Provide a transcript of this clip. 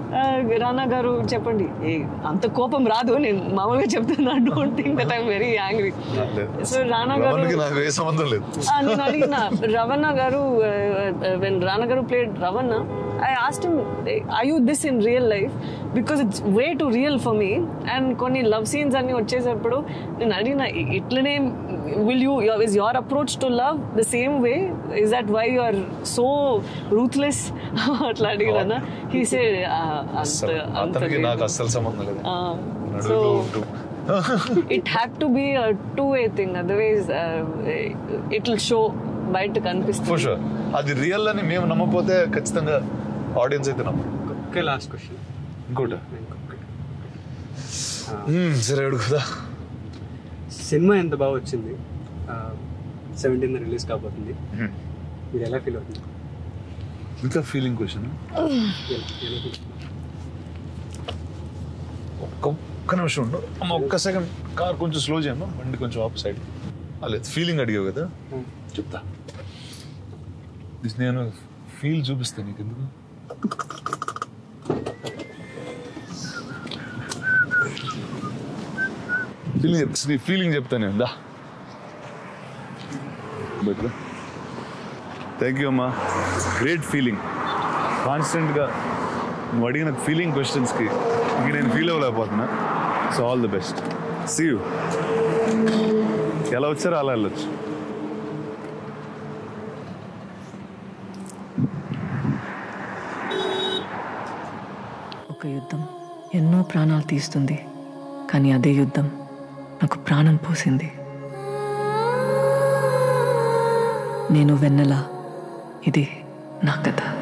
రానా గారు చెప్పండి. అంత కోపం రాదు, నేను మామూలుగా చెప్తున్నా. Don't think that I'm very angry. So Rana గారు నేను అడిగిన రవణ గారు, వెన్ రానా గారు played Ravana, I asked him, are you this in real life? Because it's way too real for me. And కొన్ని love scenes అన్ని వచ్చేటప్పుడు నేను అడిగిన, ఇట్లనే is your approach to love the same way? Is that why you are so ruthless? అట్లా అడిగినా. He said, అతనికి నాకు అస్సలు సంబంధం లేదు. So it had to be a two-way thing, otherwise it will show, బయట కనిపిస్తుంది. For sure. అది రియల్ అని మేము నమ్మకపోతే ఖచ్చితంగా ఆడియన్స్ అయితే నమ్మరు. Okay, last question. ఇంకోట సరే అడుగుదా. సినిమా ఎంత బాగా వచ్చింది, 17th రిలీజ్ కాబోతుంది, మీరు ఎలా ఫీల్ అవుతుంది? ఇంకా ఫీలింగ్ క్వశ్చన్. ఒక్క నిమిషం ఉండు అమ్మ, ఒక్క సెకండ్. కార్ కొంచెం స్లో చేయమ్మా, బండి కొంచెం ఆఫ్ సైడ్. లేదు, ఫీలింగ్ అడిగావు కదా, చెప్తా. నేను ఫీల్ చూపిస్తాను నీకు. ఎందుకు ఫీలింగ్ చెప్తాను నేను. The better. థ్యాంక్ యూ అమ్మా. Great feeling. కాన్స్టెంట్గా నువ్వు అడిగిన ఫీలింగ్ క్వశ్చన్స్కి ఇంక నేను ఫీల్ అవ్వలేకపోతున్నా. So all the best. See you. ఎలా వచ్చారో అలా వెళ్ళొచ్చు. ఒక యుద్ధం ఎన్నో ప్రాణాలు తీస్తుంది, కానీ అదే యుద్ధం నాకు ప్రాణం పోసింది. నేను వెన్నెల, ఇది నా కథ.